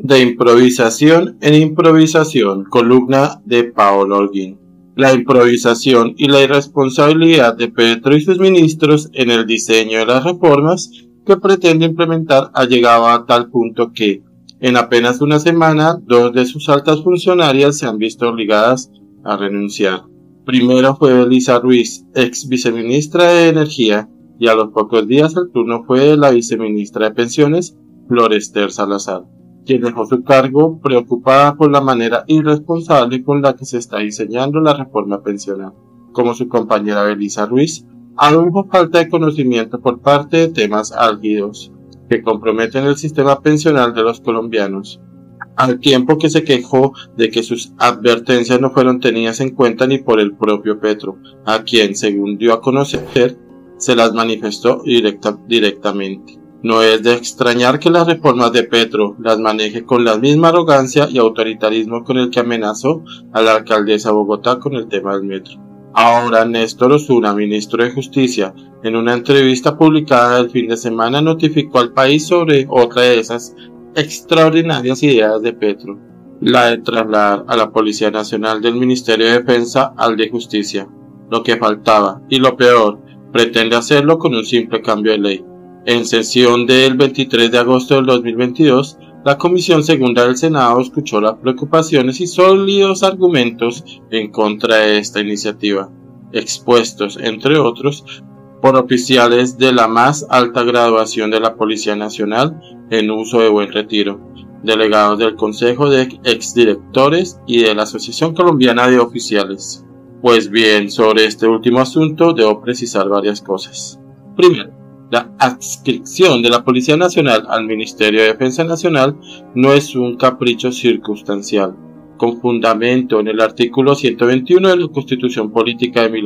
De improvisación en improvisación, columna de Paolo Holguín. La improvisación y la irresponsabilidad de Petro y sus ministros en el diseño de las reformas que pretende implementar ha llegado a tal punto que, en apenas una semana, 2 de sus altas funcionarias se han visto obligadas a renunciar. Primero fue Belisa Ruiz, ex viceministra de Energía, y a los pocos días el turno fue de la viceministra de Pensiones, Florester Salazar, quien dejó su cargo preocupada por la manera irresponsable con la que se está diseñando la reforma pensional. Como su compañera Belisa Ruiz, adujo falta de conocimiento por parte de temas álgidos que comprometen el sistema pensional de los colombianos, al tiempo que se quejó de que sus advertencias no fueron tenidas en cuenta ni por el propio Petro, a quien, según dio a conocer, se las manifestó directamente. No es de extrañar que las reformas de Petro las maneje con la misma arrogancia y autoritarismo con el que amenazó a la alcaldesa de Bogotá con el tema del metro. Ahora Néstor Osuna, ministro de Justicia, en una entrevista publicada el fin de semana notificó al país sobre otra de esas extraordinarias ideas de Petro, la de trasladar a la Policía Nacional del Ministerio de Defensa al de Justicia. Lo que faltaba, y lo peor, pretende hacerlo con un simple cambio de ley. En sesión del 23 de agosto del 2022, la Comisión Segunda del Senado escuchó las preocupaciones y sólidos argumentos en contra de esta iniciativa, expuestos, entre otros, por oficiales de la más alta graduación de la Policía Nacional en uso de buen retiro, delegados del Consejo de Exdirectores y de la Asociación Colombiana de Oficiales. Pues bien, sobre este último asunto debo precisar varias cosas. Primero, la adscripción de la Policía Nacional al Ministerio de Defensa Nacional no es un capricho circunstancial, con fundamento en el artículo 121 de la Constitución Política de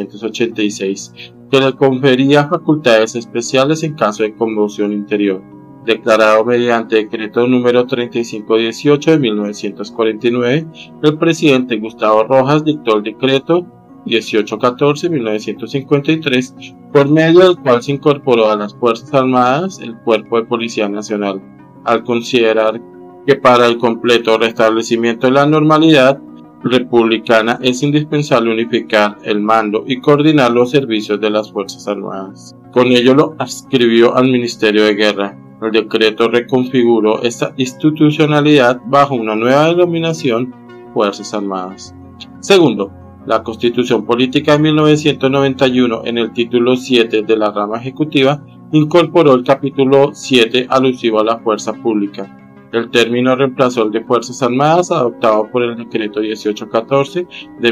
1886, que le confería facultades especiales en caso de conmoción interior, declarado mediante decreto número 3518 de 1949, el presidente Gustavo Rojas dictó el decreto 1814-1953, por medio del cual se incorporó a las Fuerzas Armadas el Cuerpo de Policía Nacional, al considerar que para el completo restablecimiento de la normalidad republicana es indispensable unificar el mando y coordinar los servicios de las Fuerzas Armadas. Con ello lo adscribió al Ministerio de Guerra. El decreto reconfiguró esta institucionalidad bajo una nueva denominación, Fuerzas Armadas. Segundo, la Constitución Política de 1991, en el título 7 de la rama ejecutiva, incorporó el capítulo 7 alusivo a la fuerza pública. El término reemplazó el de Fuerzas Armadas adoptado por el decreto 1814 de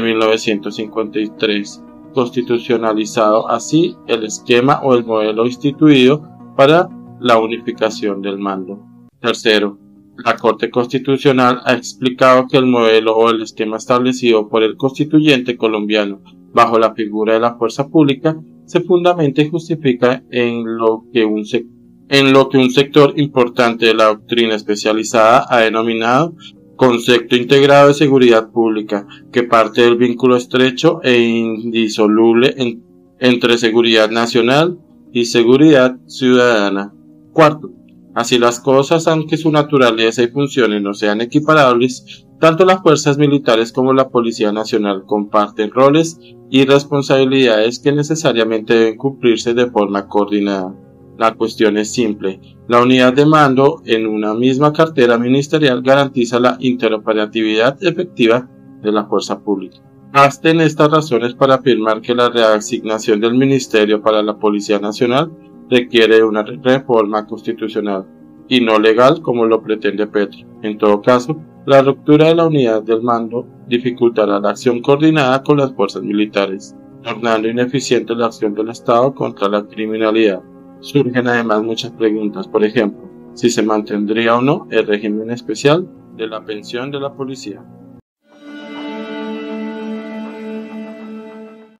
1953, constitucionalizado así el esquema o el modelo instituido para la unificación del mando. Tercero, la Corte Constitucional ha explicado que el modelo o el esquema establecido por el constituyente colombiano bajo la figura de la fuerza pública se fundamenta y justifica en lo que un sector importante de la doctrina especializada ha denominado concepto integrado de seguridad pública, que parte del vínculo estrecho e indisoluble entre seguridad nacional y seguridad ciudadana. Cuarto, así las cosas, aunque su naturaleza y funciones no sean equiparables, tanto las fuerzas militares como la Policía Nacional comparten roles y responsabilidades que necesariamente deben cumplirse de forma coordinada. La cuestión es simple. La unidad de mando en una misma cartera ministerial garantiza la interoperatividad efectiva de la fuerza pública. Basten estas razones para afirmar que la reasignación del Ministerio para la Policía Nacional requiere de una reforma constitucional y no legal como lo pretende Petro. En todo caso, la ruptura de la unidad del mando dificultará la acción coordinada con las fuerzas militares, tornando ineficiente la acción del Estado contra la criminalidad. Surgen además muchas preguntas, por ejemplo, si se mantendría o no el régimen especial de la pensión de la policía.